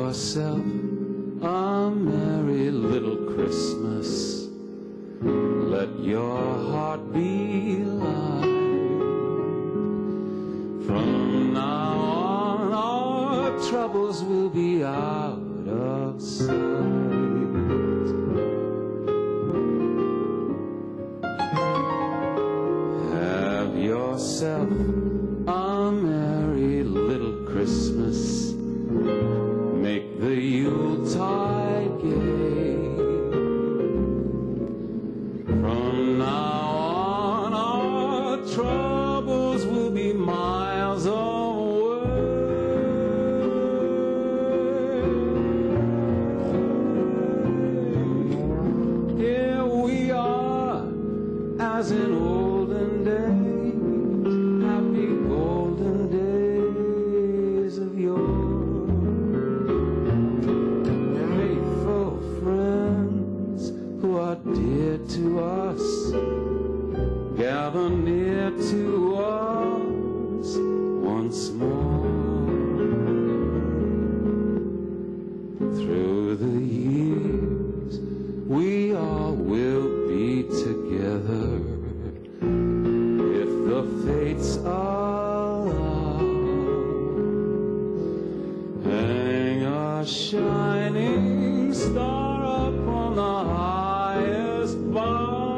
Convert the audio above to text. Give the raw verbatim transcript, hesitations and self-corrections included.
yourself a merry little Christmas. Let your heart be light. From now on, our troubles will be out of sight. Have yourself a merry little Christmas. Make the Yuletide gay. From now on, our troubles will be miles away. Here we are, as in olden days, happy golden days of yore. Faithful friends who are dear to us, gather near to us once more. Through the years, we all will be together, if the fates allow. Hang a shining star upon the highest bough.